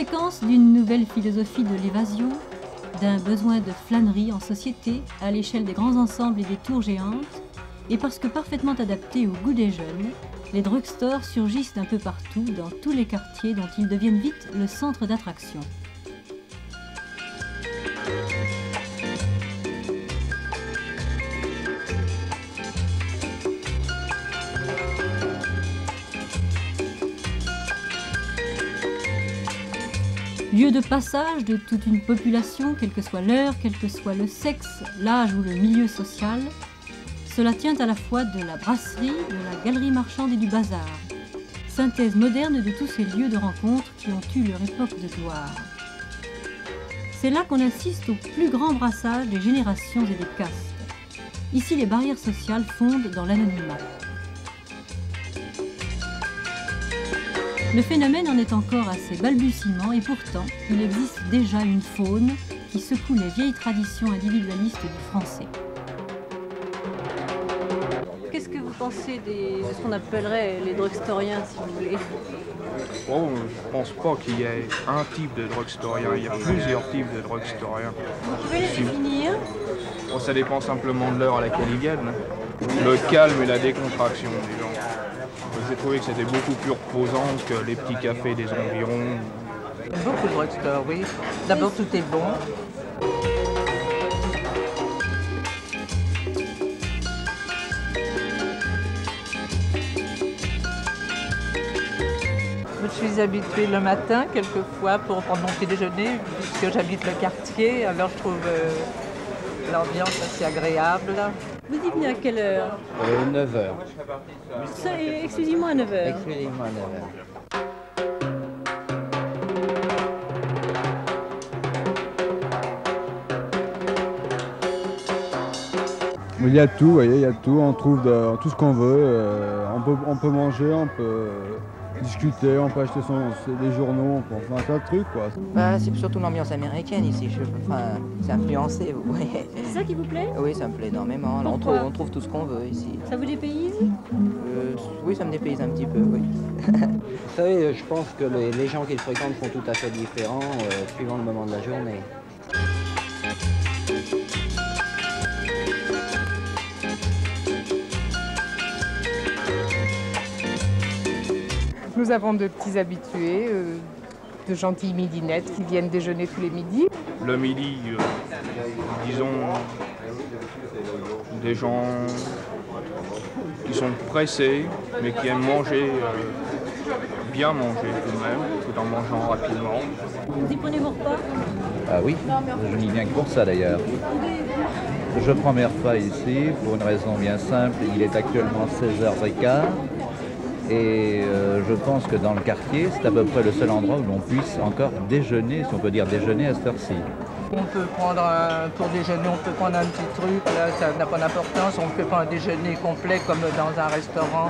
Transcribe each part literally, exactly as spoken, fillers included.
conséquence d'une nouvelle philosophie de l'évasion, d'un besoin de flânerie en société à l'échelle des grands ensembles et des tours géantes, et parce que parfaitement adaptés au goût des jeunes, les drugstores surgissent d'un peu partout dans tous les quartiers dont ils deviennent vite le centre d'attraction. Lieu de passage de toute une population, quelle que soit l'heure, quel que soit le sexe, l'âge ou le milieu social, cela tient à la fois de la brasserie, de la galerie marchande et du bazar, synthèse moderne de tous ces lieux de rencontre qui ont eu leur époque de gloire. C'est là qu'on assiste au plus grand brassage des générations et des castes. Ici, les barrières sociales fondent dans l'anonymat. Le phénomène en est encore à ses balbutiements et pourtant, il existe déjà une faune qui secoue les vieilles traditions individualistes du français. Qu'est-ce que vous pensez des, de ce qu'on appellerait les drugstoriens, si vous voulez? Oh, je pense pas qu'il y ait un type de drugstorien, il y a plusieurs types de drugstoriens. Vous pouvez les définir? Bon, ça dépend simplement de l'heure à laquelle ils viennent. Le calme et la décontraction des gens. J'ai trouvé que c'était beaucoup plus reposant que les petits cafés des environs. Beaucoup de drugstores, oui. D'abord, tout est bon. Je suis habituée le matin, quelquefois, pour prendre mon petit déjeuner, puisque j'habite le quartier. Alors, je trouve euh, l'ambiance assez agréable. Vous y venez à quelle heure? euh, neuf heures. Ça, exclusivement à neuf heures. Exclusivement à neuf heures. Il y a tout, vous voyez, il y a tout, on trouve de, tout ce qu'on veut. Euh, on, peut, on peut manger, on peut euh, discuter, on peut acheter son, des journaux, on peut faire un tas de trucs, quoi. Bah, c'est surtout l'ambiance américaine ici, je, enfin, c'est influencé, vous voyez. C'est ça qui vous plaît? Oui, ça me plaît énormément. On trouve, on trouve tout ce qu'on veut ici. Ça vous dépayse? euh, Oui, ça me dépayse un petit peu, oui. Vous savez, je pense que les, les gens qui le fréquentent sont tout à fait différents, euh, suivant le moment de la journée. Nous avons de petits habitués, euh, de gentilles midinettes qui viennent déjeuner tous les midis. Le midi, euh, disons, des gens qui sont pressés, mais qui aiment manger, euh, bien manger tout de même, tout en mangeant rapidement. Vous y prenez vos repas? Ah oui, je n'y viens que pour ça d'ailleurs. Je prends mes repas ici pour une raison bien simple, il est actuellement seize heures quinze. Et euh, je pense que dans le quartier, c'est à peu près le seul endroit où l'on puisse encore déjeuner, si on peut dire déjeuner à cette heure-ci. On peut prendre un, pour déjeuner, on peut prendre un petit truc, là, ça n'a pas d'importance. On ne fait pas un déjeuner complet comme dans un restaurant.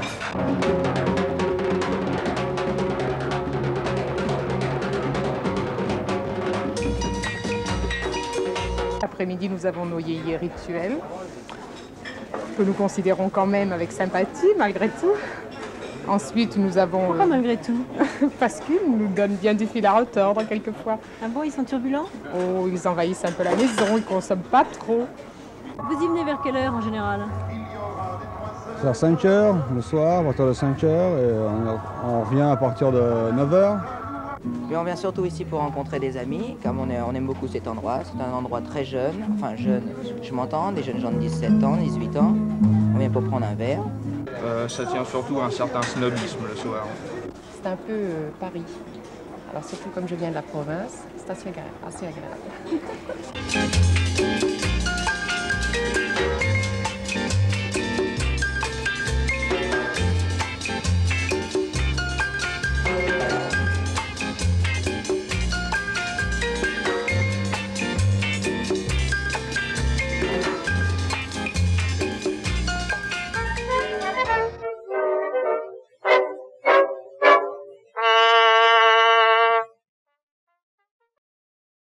Après-midi, nous avons nos yéyés rituels, que nous considérons quand même avec sympathie, malgré tout. Ensuite, nous avons... Pourquoi euh, malgré tout? Parce qu'ils nous donnent bien du fil à retordre, quelquefois. Ah bon, ils sont turbulents? Oh, ils envahissent un peu la maison, ils ne consomment pas trop. Vous y venez vers quelle heure, en général? Vers cinq heures, le soir, à partir de cinq heures, et on, on revient à partir de neuf heures. Et on vient surtout ici pour rencontrer des amis, comme on, est, on aime beaucoup cet endroit. C'est un endroit très jeune, enfin jeune, je, je m'entends, des jeunes gens de dix-sept ans, dix-huit ans. On vient pour prendre un verre. Euh, ça tient surtout à un certain snobisme le soir. C'est un peu euh, Paris. Alors surtout comme je viens de la province, c'est assez agréable. Assez agréable.